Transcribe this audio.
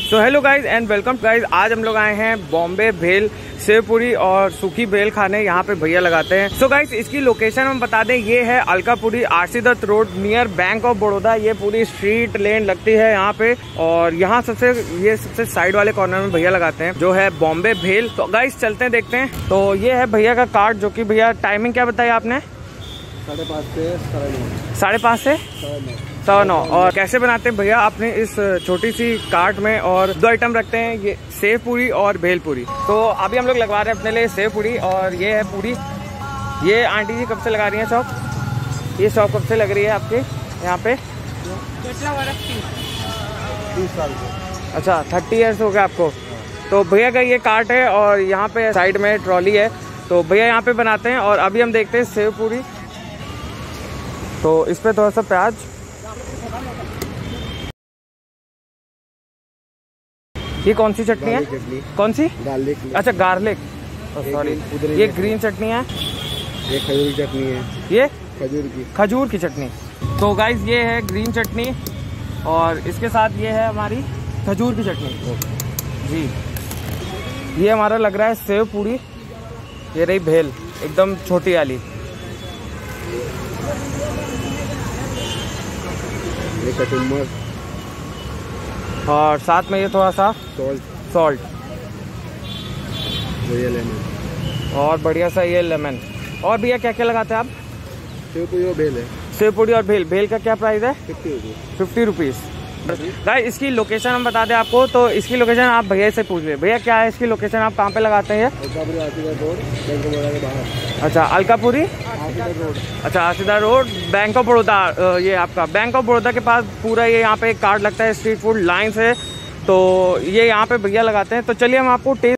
So hello guys and welcome guys. आज हम लोग आए हैं बॉम्बे भेल सेव पूरी और सूखी भेल खाने। यहाँ पे भैया लगाते हैं। सो गाइज इसकी लोकेशन हम बता दें, ये है Alkapuri RC Dutt road near bank of Baroda. ये पूरी स्ट्रीट लेन लगती है यहाँ पे, और यहाँ सबसे साइड वाले कॉर्नर में भैया लगाते हैं जो है बॉम्बे भेल। तो गाइज चलते हैं देखते हैं। तो ये है भैया का कार्ट, जो की भैया टाइमिंग क्या बताया आपने? 5:30 से 9:30। 5:30 से 9:15। और कैसे बनाते हैं भैया आपने इस छोटी सी कार्ट में? और 2 आइटम रखते हैं, ये सेव पूरी और भेल पूरी। तो अभी हम लोग लगवा रहे हैं अपने लिए सेव पूरी, और ये है पूरी। ये आंटी जी कब से लगा रही हैं शॉप? ये शॉप कब से लग रही है आपके यहाँ पे? 30 साल से। अच्छा, 30 ईयर्स हो गए आपको। तो भैया का ये कार्ट है, और यहाँ पे साइड में ट्रॉली है। तो भैया यहाँ पे बनाते हैं, और अभी हम देखते हैं सेव पूरी। तो इस पे थोड़ा सा प्याज, ये कौन सी चटनी है? कौन सी? गार्लिक। अच्छा, गार्लिक। सॉरी, ये ग्रीन चटनी है। ये खजूर की चटनी है। ये खजूर की चटनी। तो गाइज ये है ग्रीन चटनी, और इसके साथ ये है हमारी खजूर की चटनी जी। ये हमारा लग रहा है सेव पूरी। ये रही भेल एकदम छोटी वाली। ये कचुम्बर, और साथ में ये थोड़ा सा सॉल्ट, ये लेमन, और बढ़िया सा ये लेमन। और भैया क्या क्या लगाते हैं आप? सेव पूरी और भेल है। सेव पूरी और भेल। भेल का क्या प्राइस है? 50 रुपीज़। गाइस इसकी लोकेशन हम बता दें आपको, तो इसकी लोकेशन आप भैया से पूछ ले। भैया क्या है इसकी लोकेशन, आप कहाँ पे लगाते हैं? Alkapuri RC Dutt road, bank of Baroda के बाहर। अच्छा, अलकापुरी आरसी दत्त रोड। अच्छा, RC Dutt road, bank of Baroda. ये आपका बैंक ऑफ बड़ौदा के पास पूरा ये यहाँ पे एक कार्ड लगता है स्ट्रीट फूड लाइन से। तो ये यहाँ पे भैया लगाते हैं। तो चलिए हम आपको टेस्ट